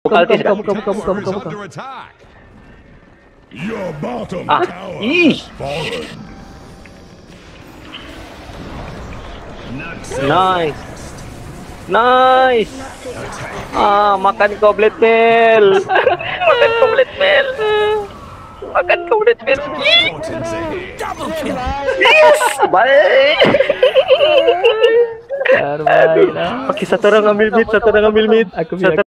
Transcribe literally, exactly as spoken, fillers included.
buka ulti sudah. buka, buka, buka, buka, buka. Ah, ih. Nice. Nice. Ah, makan kau Blade Mail. Makan kau Blade Mail. Makan kau Blade Mail. Yes, baik. Terbaik lah. Okey, satu orang ambil mid, satu orang ambil mid. Aku Satu